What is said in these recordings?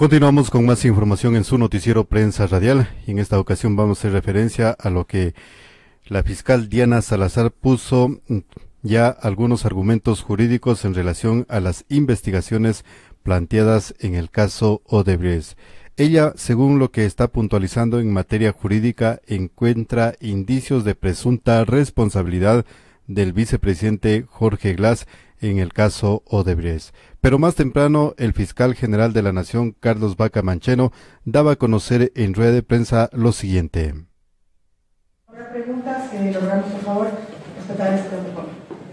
Continuamos con más información en su noticiero Prensa Radial y en esta ocasión vamos a hacer referencia a lo que la fiscal Diana Salazar puso ya algunos argumentos jurídicos en relación a las investigaciones planteadas en el caso Odebrecht. Ella, según lo que está puntualizando en materia jurídica, encuentra indicios de presunta responsabilidad del vicepresidente Jorge Glas en el caso Odebrecht. Pero más temprano, el fiscal general de la Nación, Carlos Vaca Mancheno, daba a conocer en rueda de prensa lo siguiente. Habrá preguntas que logramos, por favor, respetar este protocolo.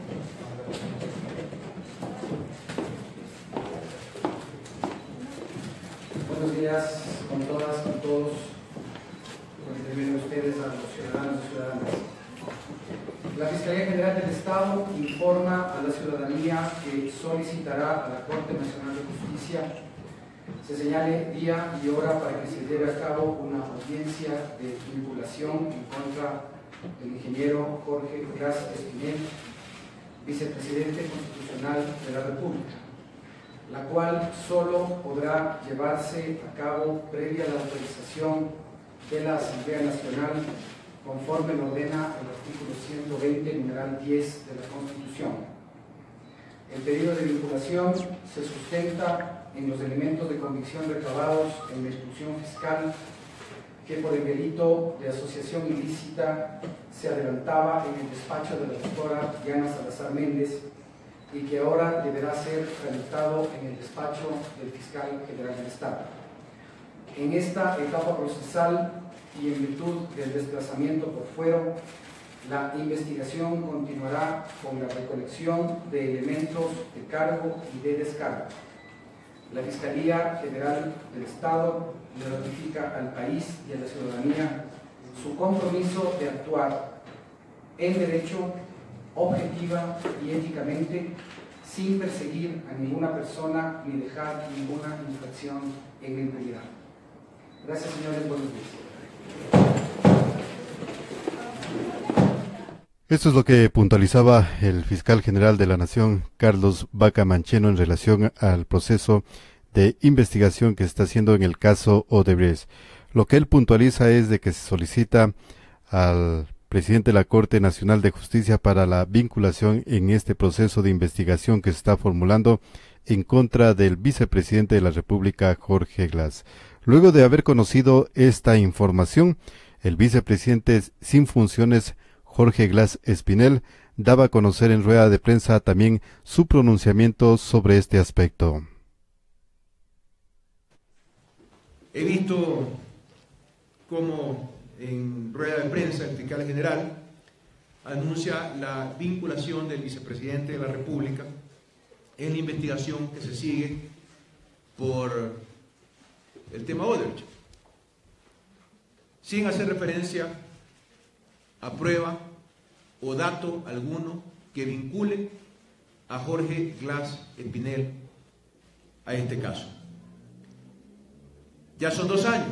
Buenos días con todas, con todos, con ustedes, a los ciudadanos y ciudadanas. La Fiscalía General del Estado informa a la ciudadanía que solicitará a la Corte Nacional de Justicia se señale día y hora para que se lleve a cabo una audiencia de vinculación en contra del ingeniero Jorge Glas Espinel, vicepresidente constitucional de la República, la cual solo podrá llevarse a cabo previa a la autorización de la Asamblea Nacional, conforme lo ordena el artículo 120, numeral 10 de la Constitución. El pedido de vinculación se sustenta en los elementos de convicción recabados en la instrucción fiscal que por el delito de asociación ilícita se adelantaba en el despacho de la doctora Diana Salazar Méndez y que ahora deberá ser tramitado en el despacho del fiscal general del Estado. En esta etapa procesal y en virtud del desplazamiento por fuero, la investigación continuará con la recolección de elementos de cargo y de descargo. La Fiscalía General del Estado le notifica al país y a la ciudadanía su compromiso de actuar en derecho, objetiva y éticamente, sin perseguir a ninguna persona ni dejar ninguna infracción en la impunidad. Gracias, señores. Buenos días. Esto es lo que puntualizaba el fiscal general de la Nación, Carlos Vaca Mancheno, en relación al proceso de investigación que se está haciendo en el caso Odebrecht. Lo que él puntualiza es de que se solicita al presidente de la Corte Nacional de Justicia para la vinculación en este proceso de investigación que se está formulando en contra del vicepresidente de la República, Jorge Glas. Luego de haber conocido esta información, el vicepresidente sin funciones, Jorge Glas Espinel, daba a conocer en rueda de prensa también su pronunciamiento sobre este aspecto. He visto cómo en rueda de prensa el fiscal general anuncia la vinculación del vicepresidente de la República en la investigación que se sigue por el tema Odebrecht, sin hacer referencia a prueba o dato alguno que vincule a Jorge Glas Espinel a este caso. Ya son 2 años,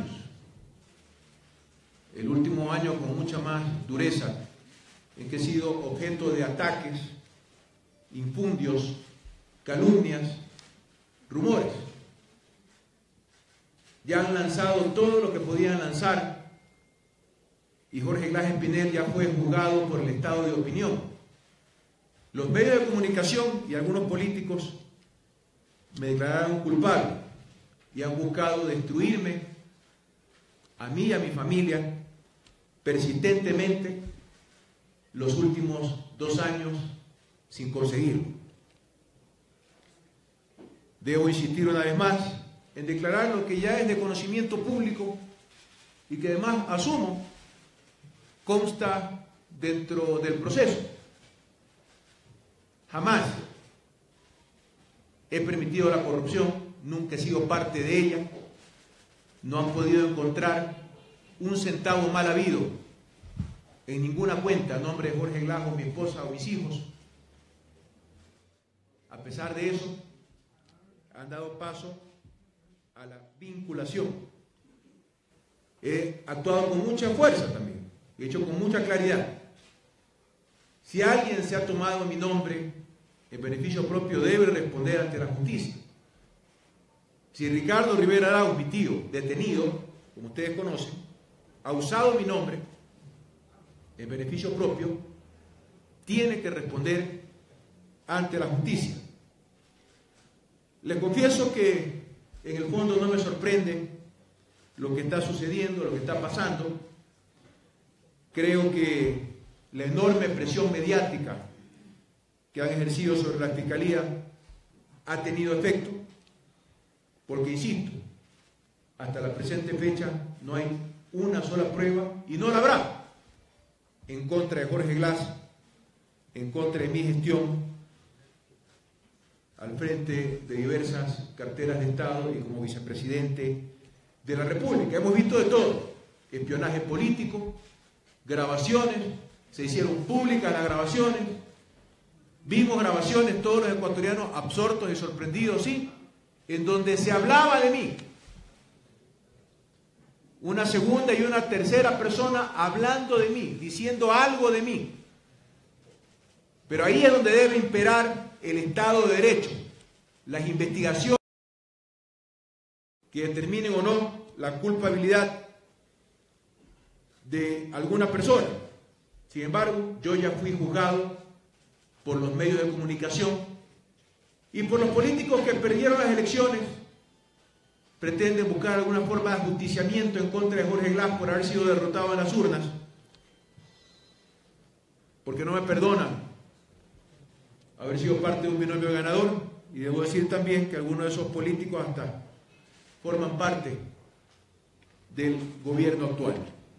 el último año con mucha más dureza, en que he sido objeto de ataques, infundios, calumnias, rumores. Ya han lanzado todo lo que podían lanzar y Jorge Glas Espinel ya fue juzgado por el estado de opinión. Los medios de comunicación y algunos políticos me declararon culpable y han buscado destruirme a mí y a mi familia persistentemente los últimos 2 años sin conseguirlo. Debo insistir una vez más en declarar lo que ya es de conocimiento público y que además asumo consta dentro del proceso. Jamás he permitido la corrupción, nunca he sido parte de ella, no han podido encontrar un centavo mal habido en ninguna cuenta a nombre de Jorge Glas o mi esposa o mis hijos. A pesar de eso, han dado paso a la vinculación. He actuado con mucha fuerza también. He hecho con mucha claridad. Si alguien se ha tomado mi nombre en beneficio propio, debe responder ante la justicia. Si Ricardo Rivera Arauz, mi tío, detenido, como ustedes conocen, ha usado mi nombre en beneficio propio, tiene que responder ante la justicia. Les confieso que en el fondo no me sorprende lo que está sucediendo, lo que está pasando. Creo que la enorme presión mediática que han ejercido sobre la Fiscalía ha tenido efecto, porque, insisto, hasta la presente fecha no hay una sola prueba, y no la habrá, en contra de Jorge Glass, en contra de mi gestión al frente de diversas carteras de Estado y como vicepresidente de la República. Hemos visto de todo: espionaje político, grabaciones, se hicieron públicas las grabaciones, vimos grabaciones todos los ecuatorianos absortos y sorprendidos, sí, en donde se hablaba de mí. Una segunda y una tercera persona hablando de mí, diciendo algo de mí. Pero ahí es donde debe imperar el Estado de Derecho, las investigaciones que determinen o no la culpabilidad de alguna persona. Sin embargo, yo ya fui juzgado por los medios de comunicación y por los políticos que perdieron las elecciones. Pretenden buscar alguna forma de ajusticiamiento en contra de Jorge Glass por haber sido derrotado en las urnas, porque no me perdonan haber sido parte de un binomio ganador, y debo decir también que algunos de esos políticos hasta forman parte del gobierno actual.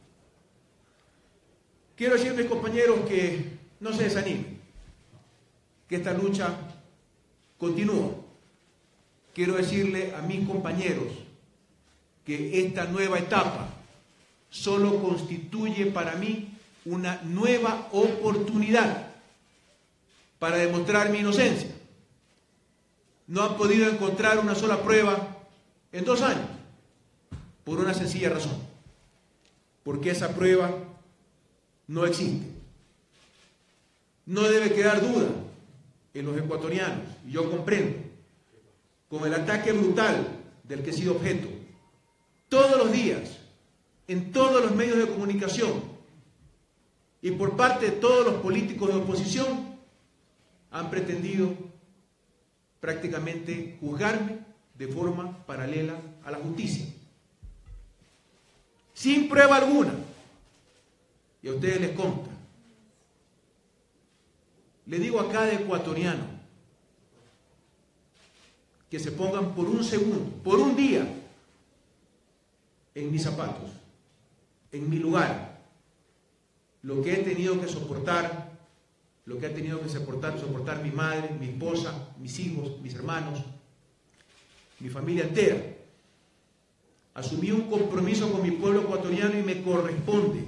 Quiero decir a mis compañeros que no se desanimen, que esta lucha continúa. Quiero decirle a mis compañeros que esta nueva etapa solo constituye para mí una nueva oportunidad para demostrar mi inocencia. No han podido encontrar una sola prueba en 2 años, por una sencilla razón: porque esa prueba no existe. No debe quedar duda en los ecuatorianos, y yo comprendo, con el ataque brutal del que he sido objeto, todos los días, en todos los medios de comunicación, y por parte de todos los políticos de oposición, han pretendido prácticamente juzgarme de forma paralela a la justicia, sin prueba alguna. Y a ustedes les consta. Le digo a cada ecuatoriano que se pongan por un segundo, por un día, en mis zapatos, en mi lugar, lo que he tenido que soportar, lo que ha tenido que soportar mi madre, mi esposa, mis hijos, mis hermanos, mi familia entera. Asumí un compromiso con mi pueblo ecuatoriano y me corresponde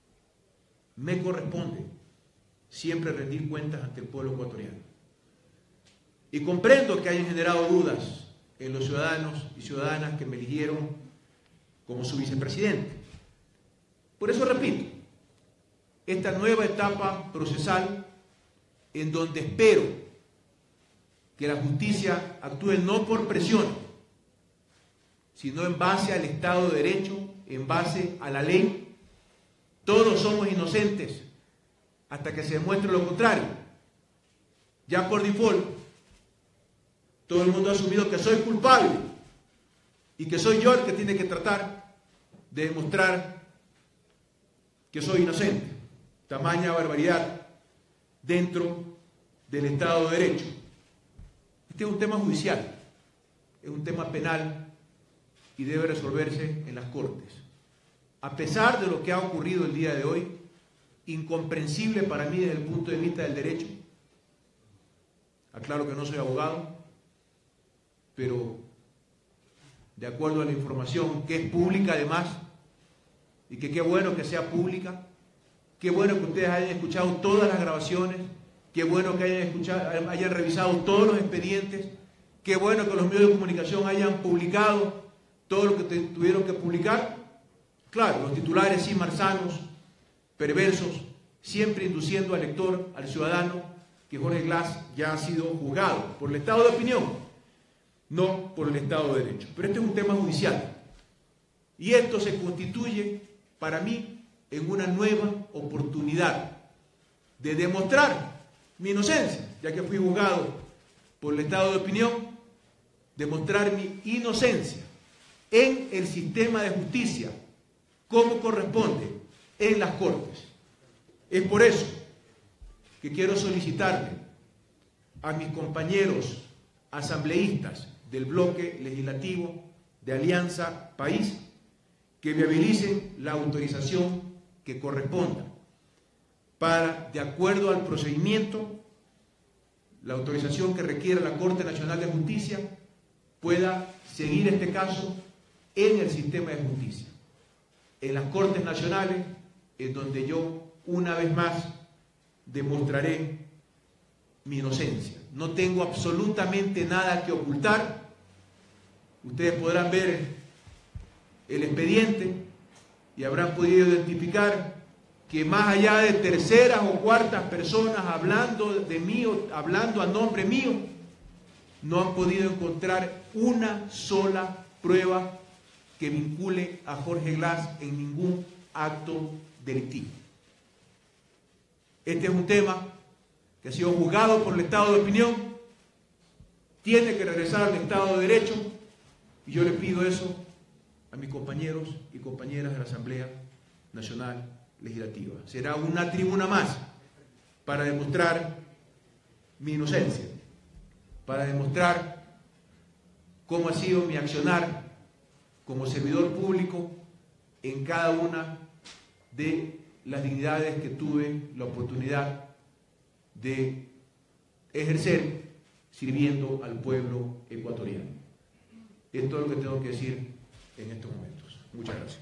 siempre rendir cuentas ante el pueblo ecuatoriano. Y comprendo que hayan generado dudas en los ciudadanos y ciudadanas que me eligieron como su vicepresidente. Por eso repito, esta nueva etapa procesal, en donde espero que la justicia actúe no por presión, sino en base al Estado de Derecho, en base a la ley. Todos somos inocentes hasta que se demuestre lo contrario. Ya por default, todo el mundo ha asumido que soy culpable y que soy yo el que tiene que tratar de demostrar que soy inocente. Tamaña barbaridad dentro del Estado de Derecho. Este es un tema judicial, es un tema penal y debe resolverse en las Cortes. A pesar de lo que ha ocurrido el día de hoy, incomprensible para mí desde el punto de vista del derecho. Aclaro que no soy abogado, pero de acuerdo a la información que es pública además, y que qué bueno que sea pública, qué bueno que ustedes hayan escuchado todas las grabaciones, qué bueno que hayan revisado todos los expedientes, qué bueno que los medios de comunicación hayan publicado todo lo que tuvieron que publicar. Claro, los titulares sí marzanos, perversos, siempre induciendo al lector, al ciudadano, que Jorge Glass ya ha sido juzgado por el estado de opinión. no por el Estado de Derecho. Pero este es un tema judicial. Y esto se constituye, para mí, en una nueva oportunidad de demostrar mi inocencia, ya que fui juzgado por el Estado de opinión, demostrar mi inocencia en el sistema de justicia, como corresponde en las Cortes. Es por eso que quiero solicitarle a mis compañeros asambleístas del bloque legislativo de Alianza País que viabilicen la autorización que corresponda para, de acuerdo al procedimiento, la autorización que requiere la Corte Nacional de Justicia, pueda seguir este caso en el sistema de justicia, en las Cortes Nacionales, en donde yo, una vez más, demostraré mi inocencia. No tengo absolutamente nada que ocultar. Ustedes podrán ver el expediente y habrán podido identificar que más allá de terceras o cuartas personas hablando de mí, hablando a nombre mío, no han podido encontrar una sola prueba que vincule a Jorge Glass en ningún acto delictivo. Este es un tema que ha sido juzgado por el Estado de opinión, tiene que regresar al Estado de Derecho, y yo le pido eso a mis compañeros y compañeras de la Asamblea Nacional Legislativa. Será una tribuna más para demostrar mi inocencia, para demostrar cómo ha sido mi accionar como servidor público en cada una de las dignidades que tuve la oportunidad de ejercer sirviendo al pueblo ecuatoriano. Esto es lo que tengo que decir en estos momentos. Muchas gracias.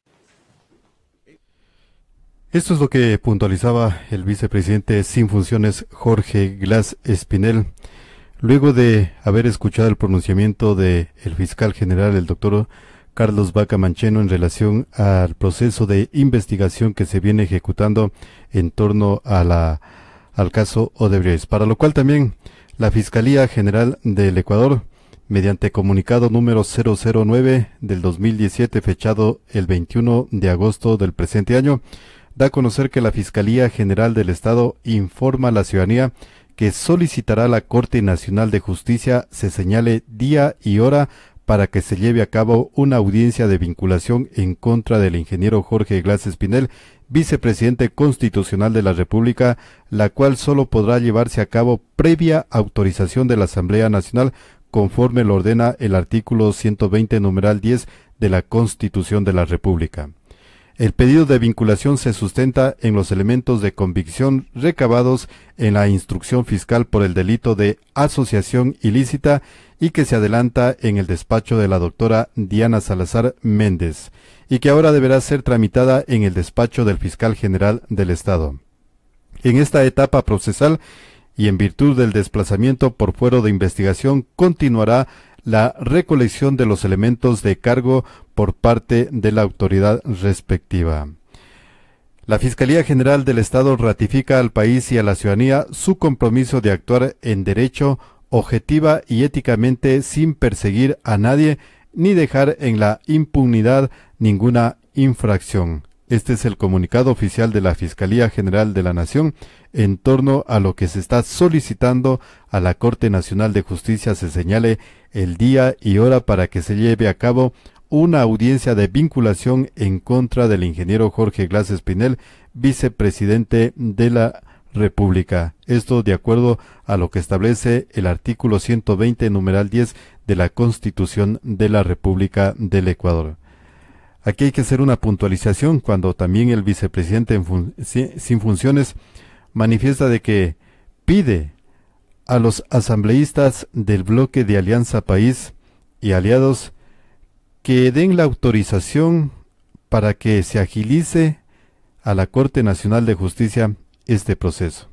Esto es lo que puntualizaba el vicepresidente sin funciones Jorge Glass Espinel, luego de haber escuchado el pronunciamiento del fiscal general, el doctor Carlos Baca Mancheno, en relación al proceso de investigación que se viene ejecutando en torno a al caso Odebrecht, para lo cual también la Fiscalía General del Ecuador, mediante comunicado número 009 del 2017, fechado el 21 de agosto del presente año, da a conocer que la Fiscalía General del Estado informa a la ciudadanía que solicitará a la Corte Nacional de Justicia se señale día y hora para que se lleve a cabo una audiencia de vinculación en contra del ingeniero Jorge Glass Espinel, vicepresidente constitucional de la República, la cual solo podrá llevarse a cabo previa autorización de la Asamblea Nacional, conforme lo ordena el artículo 120, numeral 10 de la Constitución de la República. El pedido de vinculación se sustenta en los elementos de convicción recabados en la instrucción fiscal por el delito de asociación ilícita y que se adelanta en el despacho de la doctora Diana Salazar Méndez, y que ahora deberá ser tramitada en el despacho del fiscal general del Estado. En esta etapa procesal, y en virtud del desplazamiento por fuero de investigación, continuará la recolección de los elementos de cargo por parte de la autoridad respectiva. La Fiscalía General del Estado ratifica al país y a la ciudadanía su compromiso de actuar en derecho, objetiva y éticamente, sin perseguir a nadie ni dejar en la impunidad ninguna infracción. Este es el comunicado oficial de la Fiscalía General de la Nación en torno a lo que se está solicitando a la Corte Nacional de Justicia se señale el día y hora para que se lleve a cabo una audiencia de vinculación en contra del ingeniero Jorge Glass Espinel, vicepresidente de la República. Esto de acuerdo a lo que establece el artículo 120, numeral 10 de la Constitución de la República del Ecuador. Aquí hay que hacer una puntualización cuando también el vicepresidente sin funciones manifiesta de que pide a los asambleístas del bloque de Alianza País y aliados que den la autorización para que se agilice a la Corte Nacional de Justicia este proceso.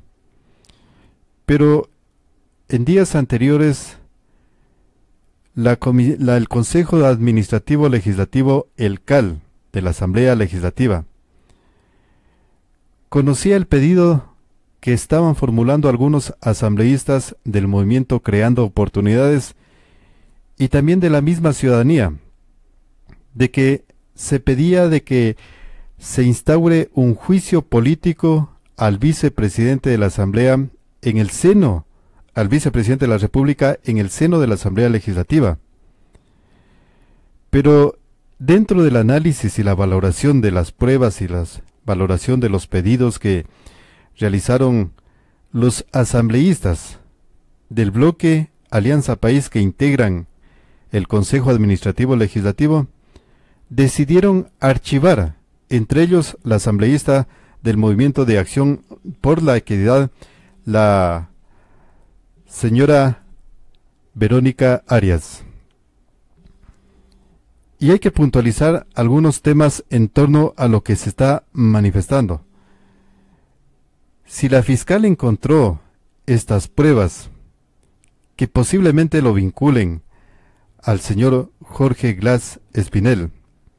Pero en días anteriores, el Consejo Administrativo Legislativo, el CAL, de la Asamblea Legislativa, conocía el pedido que estaban formulando algunos asambleístas del movimiento Creando Oportunidades y también de la misma ciudadanía, de que se pedía de que se instaure un juicio político al vicepresidente de la Asamblea en el seno, al vicepresidente de la República en el seno de la Asamblea Legislativa. Pero dentro del análisis y la valoración de las pruebas y la valoración de los pedidos que realizaron los asambleístas del bloque Alianza País que integran el Consejo Administrativo Legislativo, decidieron archivar, entre ellos la asambleísta del Movimiento de Acción por la Equidad, la señora Verónica Arias. Y hay que puntualizar algunos temas en torno a lo que se está manifestando. Si la fiscal encontró estas pruebas que posiblemente lo vinculen al señor Jorge Glas Espinel,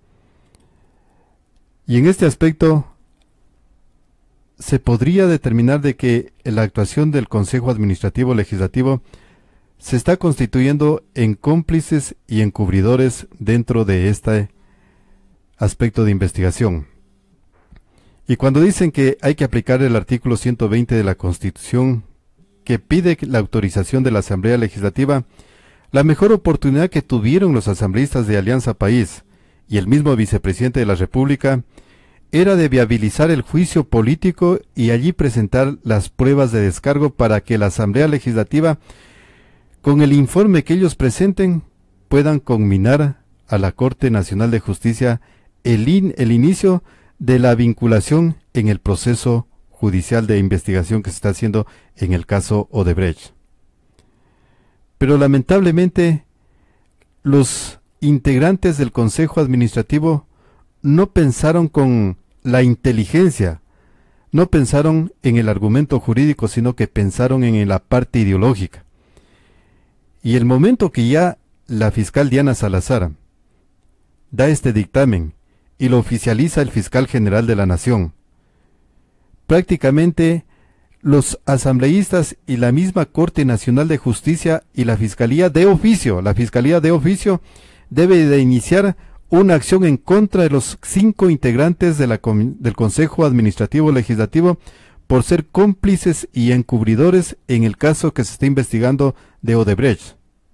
y en este aspecto se podría determinar de que la actuación del Consejo Administrativo Legislativo se está constituyendo en cómplices y encubridores dentro de este aspecto de investigación. Y cuando dicen que hay que aplicar el artículo 120 de la Constitución, que pide la autorización de la Asamblea Legislativa, la mejor oportunidad que tuvieron los asambleístas de Alianza País y el mismo vicepresidente de la República era de viabilizar el juicio político y allí presentar las pruebas de descargo para que la Asamblea Legislativa, con el informe que ellos presenten, puedan conminar a la Corte Nacional de Justicia el inicio de la vinculación en el proceso judicial de investigación que se está haciendo en el caso Odebrecht. Pero lamentablemente los integrantes del Consejo Administrativo no pensaron con la inteligencia, no pensaron en el argumento jurídico, sino que pensaron en la parte ideológica. Y el momento que ya la fiscal Diana Salazar da este dictamen y lo oficializa el fiscal general de la Nación, prácticamente los asambleístas y la misma Corte Nacional de Justicia y la Fiscalía de Oficio debe de iniciar una acción en contra de los 5 integrantes de del Consejo Administrativo Legislativo por ser cómplices y encubridores en el caso que se está investigando de Odebrecht.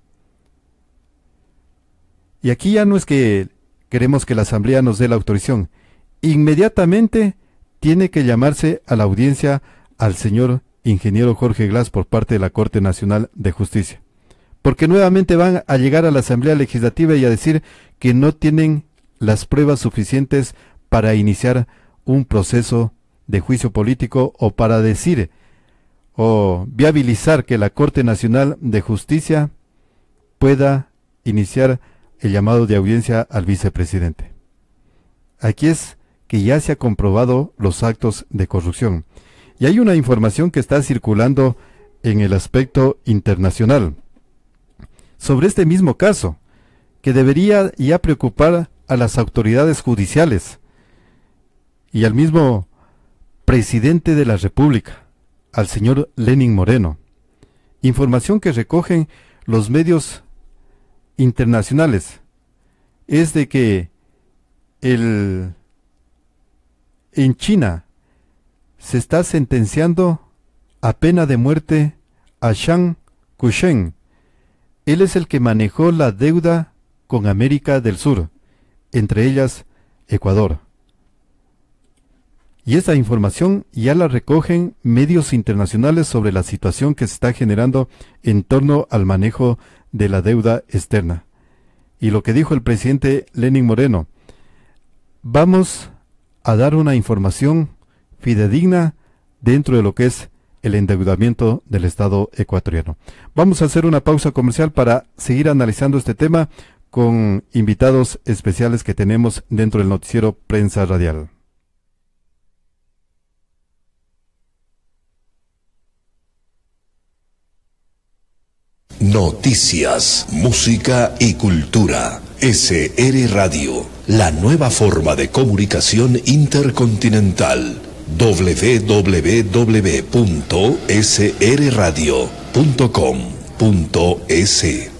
Y aquí ya no es que queremos que la Asamblea nos dé la autorización. Inmediatamente tiene que llamarse a la audiencia al señor ingeniero Jorge Glas por parte de la Corte Nacional de Justicia. Porque nuevamente van a llegar a la Asamblea Legislativa y a decir que no tienen las pruebas suficientes para iniciar un proceso de juicio político o para decir o viabilizar que la Corte Nacional de Justicia pueda iniciar el llamado de audiencia al vicepresidente. Aquí es que ya se ha comprobado los actos de corrupción. Y hay una información que está circulando en el aspecto internacional sobre este mismo caso, que debería ya preocupar a las autoridades judiciales y al mismo presidente de la República, al señor Lenín Moreno. Información que recogen los medios internacionales es de que en China se está sentenciando a pena de muerte a Zhang Guosheng. Él es el que manejó la deuda con América del Sur, entre ellas Ecuador. Y esta información ya la recogen medios internacionales sobre la situación que se está generando en torno al manejo de la deuda externa. Y lo que dijo el presidente Lenín Moreno: vamos a dar una información fidedigna dentro de lo que es el endeudamiento del Estado ecuatoriano. Vamos a hacer una pausa comercial para seguir analizando este tema con invitados especiales que tenemos dentro del noticiero Prensa Radial. Noticias, música y cultura. SR Radio, la nueva forma de comunicación intercontinental. www.srradio.com.es